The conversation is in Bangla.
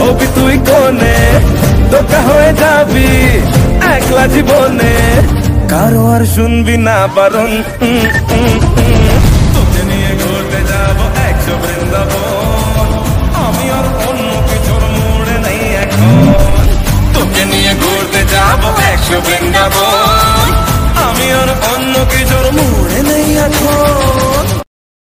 হবি তুই কোনে, ধোকা হয়ে যাবি একলা জীবনে, কারো আর শুনবি না বারণ।